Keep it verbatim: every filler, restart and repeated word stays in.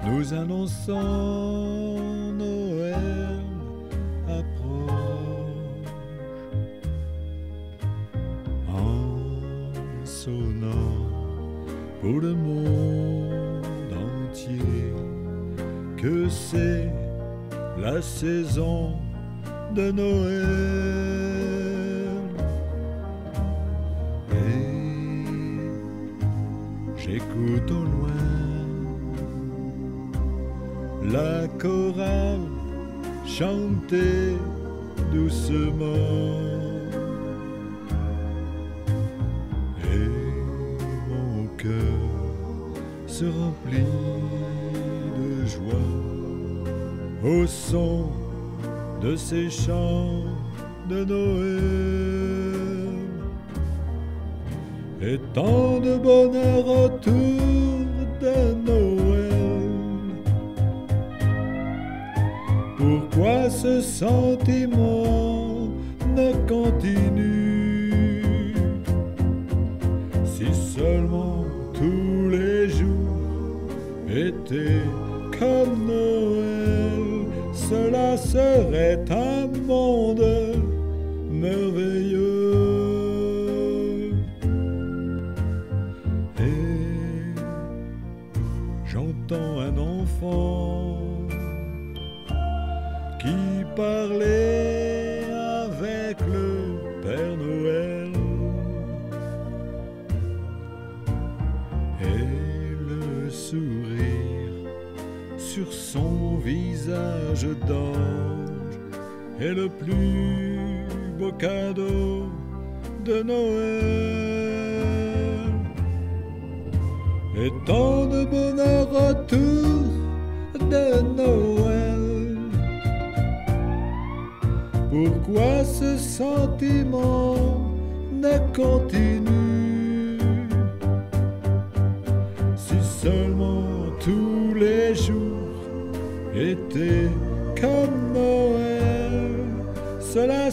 nous annonçant Noël approche. En sonnant pour le monde entier que c'est la saison de Noël. Et j'écoute au loin la chorale chanter doucement. Et mon cœur se remplit de joie au son de ces chants de Noël. Et tant de bonheur autour de Noël. Pourquoi ce sentiment ne continue? Si seulement tous les jours étaient comme Noël, cela serait un monde merveilleux. Et j'entends un enfant qui parlait avec le Père Noël. Et le sourire sur son visage d'ange est le plus beau cadeau de Noël. Et tant de bonheur autour de Noël. Pourquoi ce sentiment ne continue? Si seulement tous les jours étaient comme Noël, cela